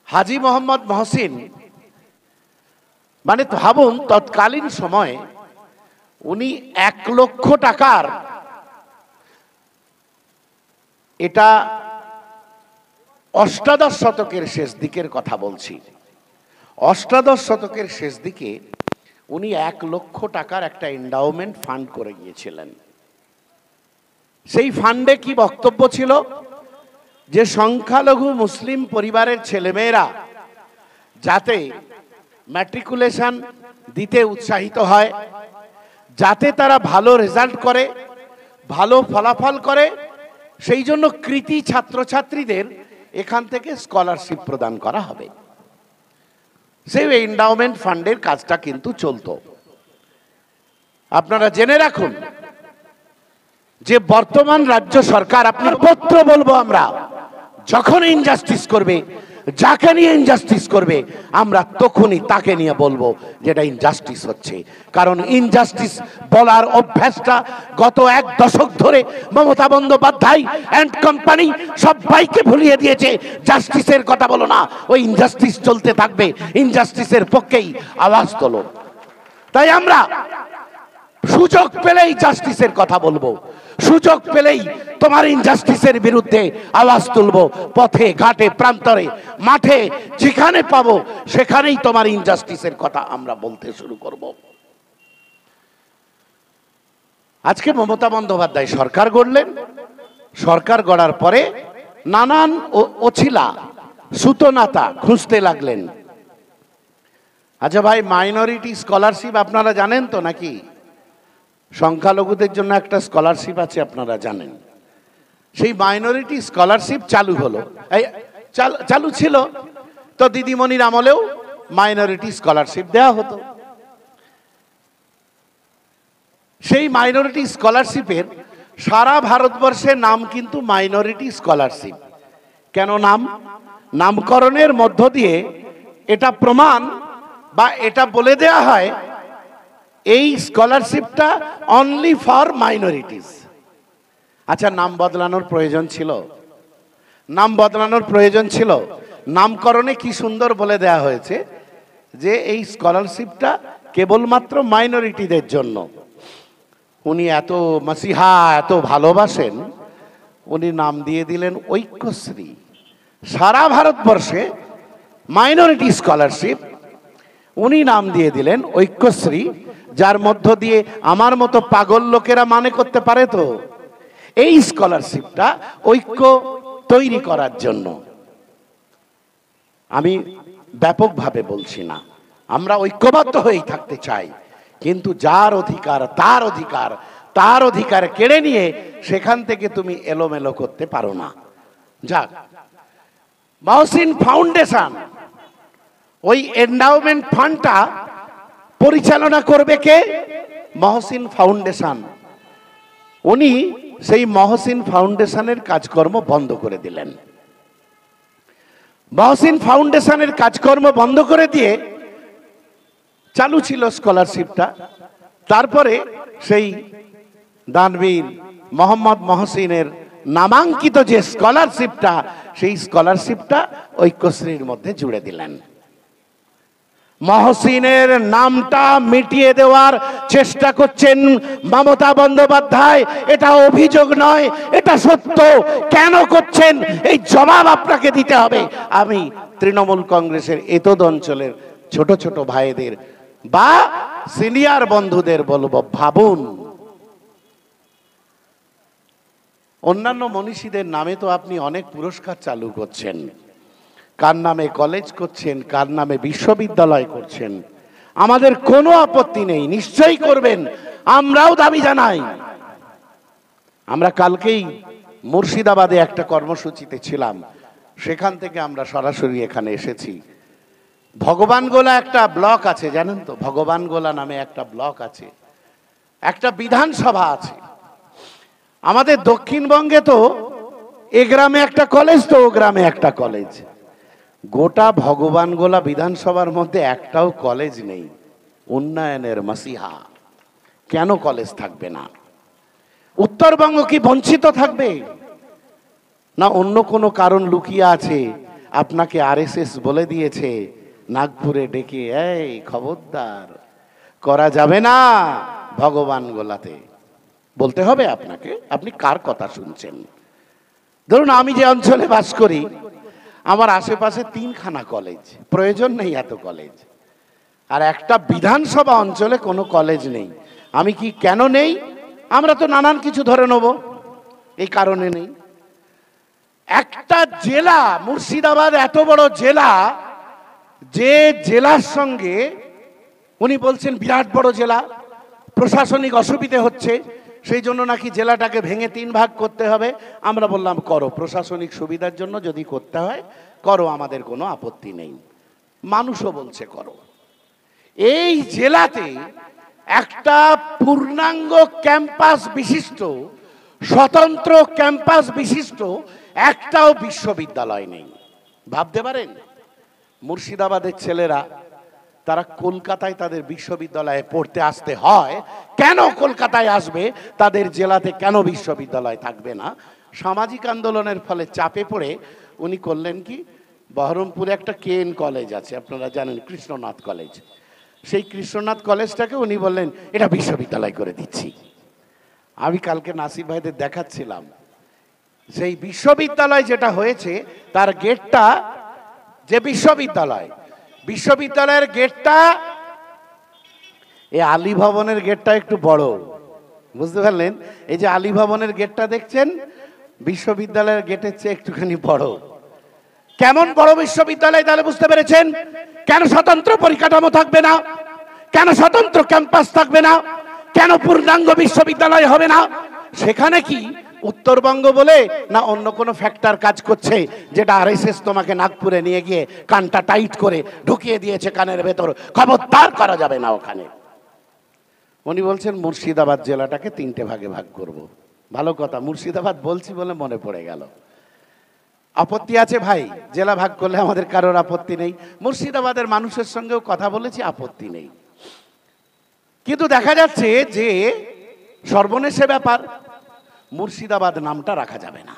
হাজী মোহাম্মদ মহসিন মানে ভাবুন, তৎকালীন সময়ে উনি 1 লক্ষ টাকার, এটা অষ্টাদশ শতকের শেষ দিকের কথা বলছি, অষ্টাদশ শতকের শেষ দিকে উনি 1 লক্ষ টাকার একটা এন্ডাওমেন্ট ফান্ড করে গিয়েছিলেন। সেই ফান্ডে কি বক্তব্য ছিল? যে সংখ্যালঘু মুসলিম পরিবারের ছেলেমেয়েরা যাতে ম্যাট্রিকুলেশন দিতে উৎসাহিত হয়, যাতে তারা ভালো রেজাল্ট করে, ভালো ফলাফল করে, সেই জন্য কৃতি ছাত্রছাত্রীদের এখান থেকে স্কলারশিপ প্রদান করা হবে। সেই এন্ডাওমেন্ট ফান্ডের কাজটা কিন্তু চলতো। আপনারা জেনে রাখুন যে বর্তমান রাজ্য সরকার, আপনি পত্র বলবো আমরা, যখন ইনজাস্টিস করবে, যাকে নিয়ে ইনজাস্টিস করবে, আমরা তখনই তাকে নিয়ে বলবো যেটা ইনজাস্টিস হচ্ছে। কারণ ইনজাস্টিস বলার অভ্যাসটা গত 1 দশক ধরে মমতা বন্দ্যোপাধ্যায় অ্যান্ড কোম্পানি সবাইকে ভুলিয়ে দিয়েছে। জাস্টিসের কথা বলো না, ওই ইনজাস্টিস চলতে থাকবে, ইনজাস্টিসের পক্ষেই আওয়াজ তোলো। তাই আমরা সুযোগ পেলেই জাস্টিসের কথা বলবো, সুযোগ পেলেই তোমার ইনজাস্টিসের বিরুদ্ধে আওয়াজ তুলবো। পথে ঘাটে প্রান্তরে মাঠে যেখানে পাবো সেখানেই তোমার ইনজাস্টিসের কথা আমরা বলতে শুরু করব। আজকে মমতা বন্দ্যোপাধ্যায় সরকার গড়লেন। সরকার গড়ার পরে নানান অছিলা সুতোনাতা খুঁজতে লাগলেন। আচ্ছা ভাই, মাইনরিটি স্কলারশিপ আপনারা জানেন তো নাকি? সংখ্যালঘুদের জন্য একটা স্কলারশিপ আছে, আপনারা জানেন। সেই মাইনরিটি স্কলারশিপ চালু হলো, চালু ছিল তো দিদিমণির আমলেও মাইনরিটি স্কলারশিপ দেওয়া হতো। সেই মাইনরিটি স্কলারশিপের সারা ভারতবর্ষে নাম কিন্তু মাইনরিটি স্কলারশিপ। কেন নাম? নামকরণের মধ্য দিয়ে এটা প্রমাণ বা এটা বলে দেয়া হয় এই স্কলারশিপটা অনলি ফর মাইনরিটিস। আচ্ছা, নাম বদলানোর প্রয়োজন ছিল? নাম বদলানোর প্রয়োজন ছিল? নামকরণে কি সুন্দর বলে দেয়া হয়েছে যে এই স্কলারশিপটা কেবলমাত্র মাইনরিটিদের জন্য। উনি এত মাসিহা, এত ভালোবাসেন, উনি নাম দিয়ে দিলেন ঐক্যশ্রী। সারা ভারতবর্ষে মাইনরিটি স্কলারশিপ উনি নাম দিয়ে দিলেন ঐক্যশ্রী, যার মধ্য দিয়ে আমার মতো পাগল লোকেরা মানে করতে পারে তো এই স্কলারশিপটা ঐক্য তৈরি করার জন্য। আমি ব্যাপকভাবে বলছি না, আমরা ঐক্যবদ্ধ হয়েই থাকতে চাই, কিন্তু যার অধিকার তার অধিকার, তার অধিকার কেড়ে নিয়ে সেখান থেকে তুমি এলোমেলো করতে পারো না। যাক, মহসিন ফাউন্ডেশন ওই এন্ডাওমেন্ট ফান্ডটা পরিচালনা করবে কে? মহসিন ফাউন্ডেশন। উনি সেই মহসিন ফাউন্ডেশনের কাজকর্ম বন্ধ করে দিলেন। মহসিন ফাউন্ডেশনের কাজকর্ম বন্ধ করে দিয়ে চালু ছিল স্কলারশিপটা। তারপরে সেই দানবীর মোহাম্মদ মহসিনের নামাঙ্কিত যে স্কলারশিপটা, সেই স্কলারশিপটা ঐক্যশ্রীর মধ্যে জুড়ে দিলেন। মহসিনের নামটা মিটিয়ে দেওয়ার চেষ্টা করছেন মমতা বন্দ্যোপাধ্যায়। এটা অভিযোগ নয়, এটা সত্য। কেন করছেন এই জবাব আপনাকে দিতে হবে। আমি তৃণমূল কংগ্রেসের এতদ অঞ্চলের ছোট ছোট ভাইদের বা সিনিয়র বন্ধুদের বলবো, ভাবুন, অন্যান্য মনীষীদের নামে তো আপনি অনেক পুরস্কার চালু করছেন, কার নামে কলেজ করছেন, কার নামে বিশ্ববিদ্যালয় করছেন। আমাদের কোনো আপত্তি নেই, নিশ্চয়ই করবেন, আমরাও দাবি জানাই। আমরা কালকেই মুর্শিদাবাদে একটা কর্মসূচিতে ছিলাম, সেখান থেকে আমরা সরাসরি এখানে এসেছি। ভগবানগোলা একটা ব্লক আছে, জানেন তো? ভগবানগোলা নামে একটা ব্লক আছে, একটা বিধানসভা আছে। আমাদের দক্ষিণবঙ্গে তো এ গ্রামে একটা কলেজ, তো ও গ্রামে একটা কলেজ। গোটা ভগবানগোলা বিধানসভার মধ্যে একটাও কলেজ নেই। উন্নয়নের মাসিহা, কেন কলেজ থাকবে না? উত্তরবঙ্গ কি বঞ্চিত থাকবে না? অন্য কোনো কারণ লুকিয়ে আছে? আপনাকে আরএসএস বলে দিয়েছে নাগপুরে ডেকে, এই খবরদার, করা যাবে না ভগবান গোলাতে। বলতে হবে আপনাকে, আপনি কার কথা শুনছেন? ধরুন আমি যে অঞ্চলে বাস করি, আমার আশেপাশে 3খানা কলেজ, প্রয়োজন নেই এত কলেজ, আর একটা বিধানসভা অঞ্চলে কোনো কলেজ নেই। আমি কি কেন নেই? আমরা তো নানান কিছু ধরে নেব, এই কারণে নেই। একটা জেলা মুর্শিদাবাদ এত বড় জেলা, যে জেলার সঙ্গে উনি বলছেন বিরাট বড় জেলা, প্রশাসনিক অসুবিধে হচ্ছে, সেই জন্য নাকি জেলাটাকে ভেঙে 3 ভাগ করতে হবে। আমরা বললাম করো, প্রশাসনিক সুবিধার জন্য যদি করতে হয় করো, আমাদের কোনো আপত্তি নেই। মানুষও বলছে করো। এই জেলাতে একটা পূর্ণাঙ্গ ক্যাম্পাস বিশিষ্ট, স্বতন্ত্র ক্যাম্পাস বিশিষ্ট একটাও বিশ্ববিদ্যালয় নেই। ভাবতে পারেন, মুর্শিদাবাদের ছেলেরা তারা কলকাতায় তাদের বিশ্ববিদ্যালয়ে পড়তে আসতে হয়, কেন কলকাতায় আসবে? তাদের জেলাতে কেন বিশ্ববিদ্যালয় থাকবে না? সামাজিক আন্দোলনের ফলে চাপে পড়ে উনি করলেন কি, বহরমপুরে একটা কেএন কলেজ আছে, আপনারা জানেন, কৃষ্ণনাথ কলেজ। সেই কৃষ্ণনাথ কলেজটাকে উনি বললেন এটা বিশ্ববিদ্যালয় করে দিচ্ছি। আমি কালকে নাসির ভাইদের দেখাচ্ছিলাম, সেই বিশ্ববিদ্যালয় যেটা হয়েছে তার গেটটা, যে বিশ্ববিদ্যালয়ের গেটটা, এই আলী ভবনের গেটটা একটু বড়, বুঝতে পারলেন? এই যে আলী ভবনের গেটটা দেখছেন, বিশ্ববিদ্যালয়ের গেটের চেয়ে একটুখানি বড়। কেমন বড় বিশ্ববিদ্যালয় তাহলে বুঝতে পেরেছেন? কেন স্বতন্ত্র পরিকাঠামো থাকবে না? কেন স্বতন্ত্র ক্যাম্পাস থাকবে না? কেন পূর্ণাঙ্গ বিশ্ববিদ্যালয় হবে না? সেখানে কি উত্তরবঙ্গ বলে না অন্য কোনো ফ্যাক্টর কাজ করছে, যেটা আরএসএস তোমাকে নাগপুরে নিয়ে গিয়ে কানটা টাইট করে ঢুকিয়ে দিয়েছে কানের ভেতর, খবরদার করা যাবে না ওখানে। উনি বলছেন মুর্শিদাবাদ জেলাটাকে 3টে ভাগে ভাগ করব। ভালো কথা, মুর্শিদাবাদ বলছি বলে মনে পড়ে গেল। আপত্তি আছে ভাই, জেলা ভাগ করলে আমাদের কারোর আপত্তি নেই, মুর্শিদাবাদের মানুষের সঙ্গেও কথা বলেছি, আপত্তি নেই। কিন্তু দেখা যাচ্ছে যে সর্বনেশে ব্যাপার, মুর্শিদাবাদ নামটা রাখা যাবে না।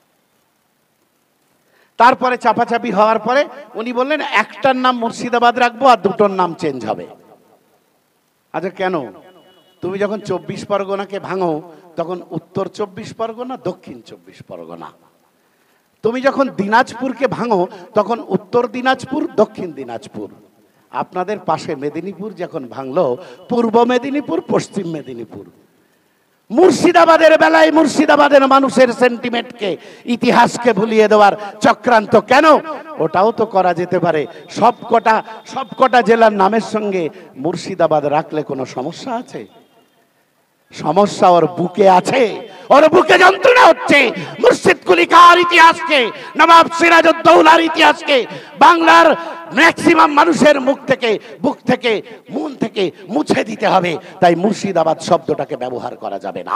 তারপরে চাপাচাপি হওয়ার পরে উনি বললেন একটার নাম মুর্শিদাবাদ রাখবো আর দুটোর নাম চেঞ্জ হবে। আচ্ছা কেন? তুমি যখন 24 পরগনাকে ভাঙো তখন উত্তর 24 পরগনা, দক্ষিণ 24 পরগনা। তুমি যখন দিনাজপুরকে ভাঙো তখন উত্তর দিনাজপুর, দক্ষিণ দিনাজপুর। আপনাদের পাশে মেদিনীপুর যখন ভাঙলো, পূর্ব মেদিনীপুর, পশ্চিম মেদিনীপুর। মুর্শিদাবাদের বেলায় মুর্শিদাবাদের মানুষের সেন্টিমেন্টকে, ইতিহাসকে ভুলিয়ে দেওয়ার চক্রান্ত কেন? ওটাও তো করা যেতে পারে। সবকটা জেলার নামের সঙ্গে মুর্শিদাবাদ রাখলে কোনো সমস্যা আছে? সমস্যা ওর বুকে আছে, ওর বুকে যন্ত্রণা হচ্ছে। মুর্শিদ কুলি খাঁর ইতিহাসকে, নবাব সিরাজউদ্দৌলার ইতিহাসকে বাংলার ম্যাক্সিমাম মানুষের বুক থেকে মন থেকে মুছে দিতে হবে। তাই মুর্শিদাবাদ শব্দটাকে ব্যবহার করা যাবে না।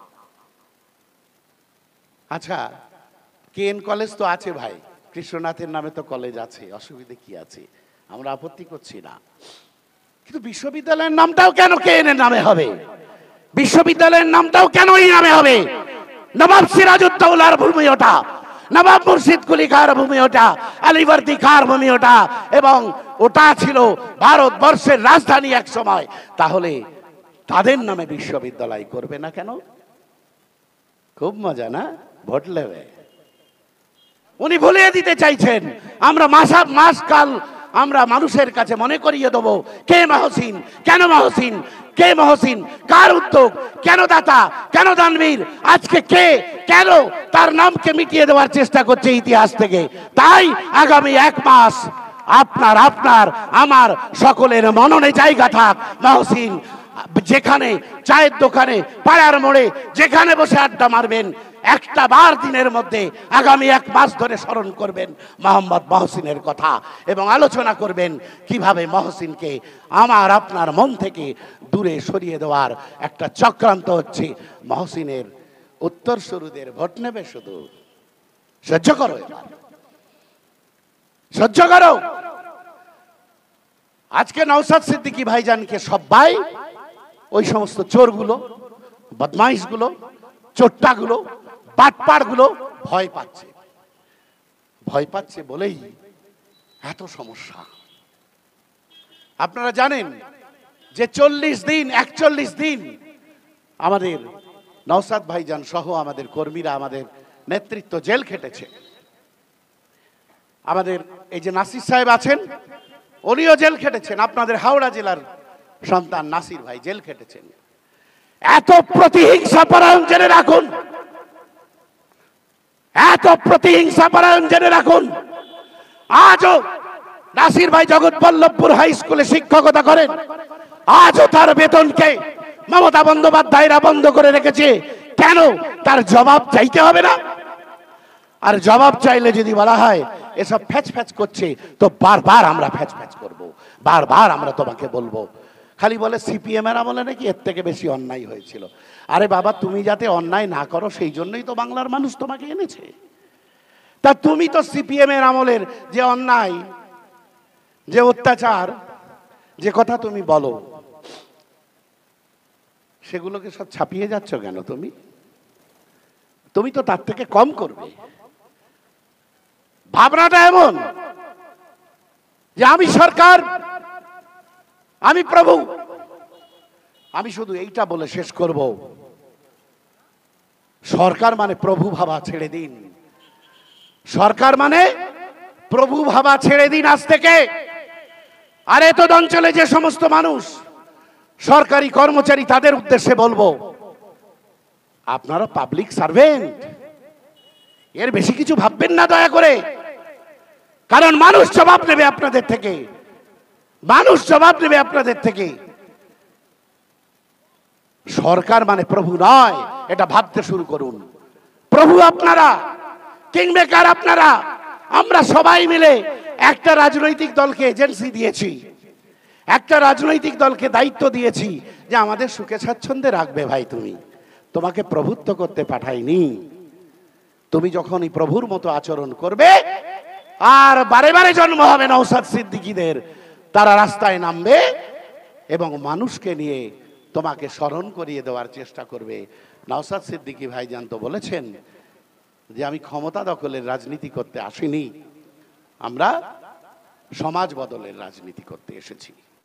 আচ্ছা, কেএন কলেজ তো আছে ভাই, কৃষ্ণনাথের নামে তো কলেজ আছে, অসুবিধে কি আছে? আমরা আপত্তি করছি না, কিন্তু বিশ্ববিদ্যালয়ের নামটাও কেন কেএন এর নামে হবে? বিশ্ববিদ্যালয়ের নামটাও কেন এই নামে হবে? নবাব সিরাজউদ্দৌলার ভূমি ওটা, নবাব মুর্শিদ কুলি খাঁর ভূমি ওটা, আলীবর্দী খাঁর ভূমি ওটা, এবং ওটা ছিল ভারতবর্ষের রাজধানী এক সময়। তাহলে তাদের নামে বিশ্ববিদ্যালয় করবে না কেন? খুব মজা না? ভোট লেবে উনি ভুলিয়ে দিতে চাইছেন। আমরা মাসকাল আমরা মানুষের কাছে মনে করিয়ে দেবো কে মহসিন, কেন মহসিন, কে মহসিন, কার উদ্যোগ, কেন দাতা, কেন দানবীর, আজকে কে কেন তার নামকে মিটিয়ে দেওয়ার চেষ্টা করছে ইতিহাস থেকে। তাই আগামী 1 মাস আপনার আমার সকলের মননে জায়গা থাক মহসিন। যেখানে চায়ের দোকানে, পাড়ার মোড়ে, যেখানে বসে আড্ডা মারবেন, একটা বার দিনের মধ্যে আগামী 1 মাস ধরে স্মরণ করবেন মোহাম্মদ মহসিনের কথা এবং আলোচনা করবেন কিভাবে মহসিনকে আপনার মন থেকে দূরে সরিয়ে দেওয়ার একটা চক্রান্ত হচ্ছে। মহসিনের উত্তরসূরিদের ভোট নেবে, শুধু সহ্য করো, সহ্য করো। আজকে নওশাদ সিদ্দিকী ভাইজানকে সবাই, ওই সমস্ত চোরগুলো, বদমাইশগুলো, চোট্টাগুলো, বাটপাড়গুলো ভয় পাচ্ছে। ভয় পাচ্ছে বলেই এত সমস্যা। আপনারা জানেন যে 41 দিন আমাদের নওশাদ ভাইজান সহ আমাদের কর্মীরা, আমাদের নেতৃত্ব জেল খেটেছে। আমাদের এই যে নাসির সাহেব আছেন, উনিও জেল খেটেছেন। আপনাদের হাওড়া জেলার সন্তান নাসির ভাই জেল খেটেছেন। এত প্রতিহিংসা পরায়ণ জেনে রাখুন, এত প্রতিহিংসা পরায়ণ জেনে রাখুন। আজও নাসির ভাই জগৎবল্লভপুর হাই স্কুলে শিক্ষকতা করেন, আজও তার বেতনকে মমতা বন্দ্যোপাধ্যায়রা বন্ধ করে রেখেছে। কেন? তার জবাব চাইতে হবে না? আর জবাব চাইলে যদি বলা হয় এসব ফ্যাচ ফ্যাচ করছে, তো বারবার আমরা ফ্যাচ ফ্যাচ করব, বারবার আমরা তোমাকে বলবো। খালি বলে সিপিএম এর আমলে নাকি এর থেকে বেশি অন্যায় হয়েছিল। আরে বাবা, তুমি যাতে অন্যায় না করো সেই জন্যই তো বাংলার মানুষ তোমাকে এনেছে। তা তুমি তো সিপিএম এর আমলের যে অন্যায়, যে অত্যাচার, যে কথা তুমি বলো, সেগুলোকে সব ছাপিয়ে যাচ্ছ কেন? তুমি তো তার থেকে কম করবে। ভাবনাটা এমন যে আমি সরকার, আমি প্রভু। আমি শুধু এইটা বলে শেষ করব, সরকার মানে প্রভু ভাবা ছেড়ে দিন। সরকার মানে প্রভু ভাবা ছেড়ে দিন আজ থেকে। আর এত অঞ্চলে যে সমস্ত মানুষ সরকারি কর্মচারী, তাদের উদ্দেশ্যে বলবো, আপনারা পাবলিক সার্ভেন্ট, এর বেশি কিছু ভাববেন না দয়া করে। কারণ মানুষ জবাব নেবে আপনাদের থেকে, মানুষ জবাব নেবে আপনাদের থেকে। সরকার মানে প্রভু নয়, এটা ভাবতে শুরু করুন। প্রভু আপনারা, কিংমেকার আপনারা। আমরা সবাই মিলে একটা রাজনৈতিক দলকে এজেন্সি দিয়েছি, একটা রাজনৈতিক দলকে দায়িত্ব দিয়েছি যে আমাদের সুখে স্বাচ্ছন্দ্যে রাখবে। ভাই, তোমাকে প্রভুত্ব করতে পাঠাইনি। তুমি যখন এই প্রভুর মতো আচরণ করবে, আর বারে বারে জন্ম হবে নওশাদ সিদ্দিকীদের, তারা রাস্তায় নামবে এবং মানুষকে নিয়ে তোমাকে স্মরণ করিয়ে দেওয়ার চেষ্টা করবে। নওশাদ সিদ্দিকী ভাইজান তো বলেছেন যে আমি ক্ষমতা দখলের রাজনীতি করতে আসিনি, আমরা সমাজ বদলের রাজনীতি করতে এসেছি।